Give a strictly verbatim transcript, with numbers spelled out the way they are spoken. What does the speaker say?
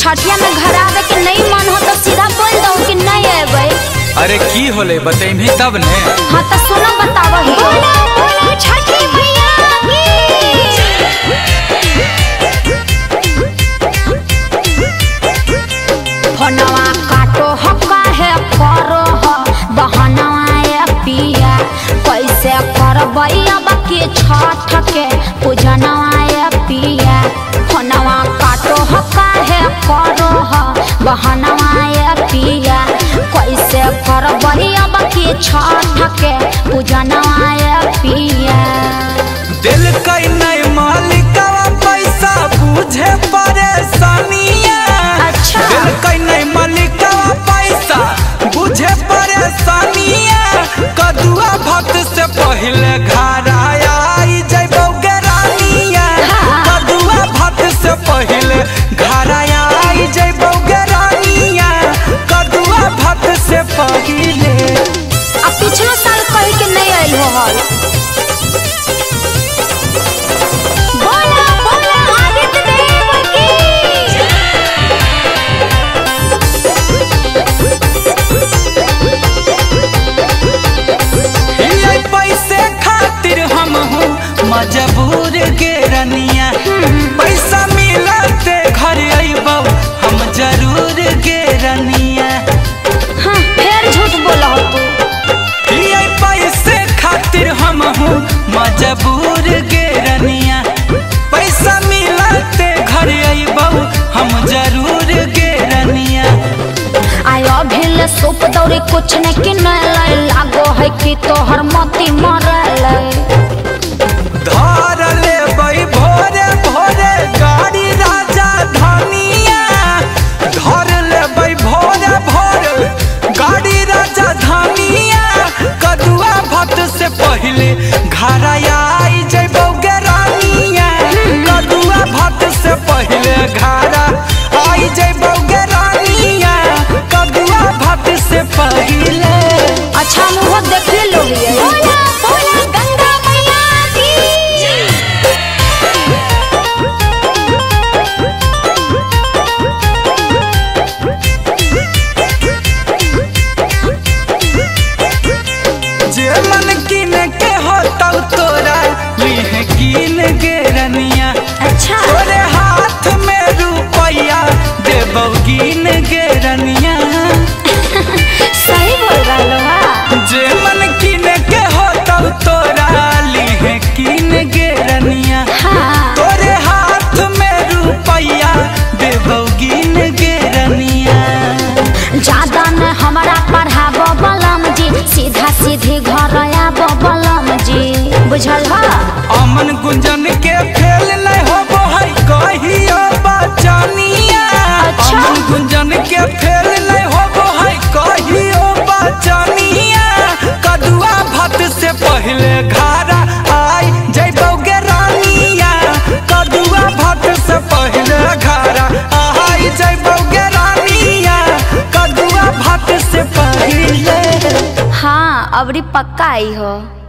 छठिया में घर आवे के नहीं मन हो तो सीधा बोल दो कि नहीं आवे। अरे की होले बतेइमी तब ने। हाँ तो सुनो बताओ ही। बोला बोला छठी मैया फोनवा काटो हो काहे करो हो बहनवा ए पिया कैसे करबई अब के छठ के पूजनवा ए पिया फोनवा काटो हो काहे करो हो बहनवा ए पिया कैसे करबई अब के छठ के पूजनवा ए पिया। दिल कई नहीं मालिकवा पैसा बुझे परेशानिया। अच्छा दिल कई नहीं मालिकवा पैसा बुझे परेशानिया। कदुआ भक्त से पहले घर आई जइबो गेरानिया। कदुआ भक्त से पहले घर आई जइबो गेरानिया। कदुआ भक्त से पहले। अब पिछला साल कही के नहीं आइल हो हल। बोला बोला आदित्य देव की। ये पैसे खातिर हम हूँ मजबूर के रनिया। पैसा मिलते घर अइबो हम जरूर के रनिया। हाँ फिर झूठ बोला हो तू। ये पैसे खातिर हम हूँ मजबूर के रनिया। पैसा मिलते घर अइबो हम जरूर के रनिया। आयो भेल सूप दौरी कुछ न कि नहीं लागो है कि तोहर मोती मरल। धार ले बई भोरे भोरे गाड़ी राजा धनिया। धार ले बई भोरे भोरे गाड़ी राजा धनिया। कदुआ भक्त से पहले घर आई जइबो गेरानिया। कदुआ भक्त से पहले घर आई जइबो गेरानिया। कदुआ भक्त से पहले। अच्छा मुँह देख लो लिए। बोला बोला गंगा मैया की। जे मन किन के हो तब तोरा लीह कीन के रनिया। अच्छा तोरे हाथ में रुपया देबो कीन के रनिया। सही बोल रहा है। जे मन किन के हो तब तोरा लीह कीन के रनिया। हाँ तोरे हाथ में रुपया देबो कीन के रनिया। ज्यादा न हमारा पढ़ाबो बलम जी सीधा सीधी घर आबो बलम जी बुझल है। अमन गुंजन के फेल नहीं होबो है कहियो बचनिया। अच्छा। अमन गुंजन के फेल नहीं होबो है कहियो बचनिया। कदुआ भक्त से पहले घर आई जइबो गेरानिया। कदुआ भक्त से पहले घर आई जइबो गेरानिया। कदुआ भक्त से पहले। हाँ अबरी पक्का आई हो।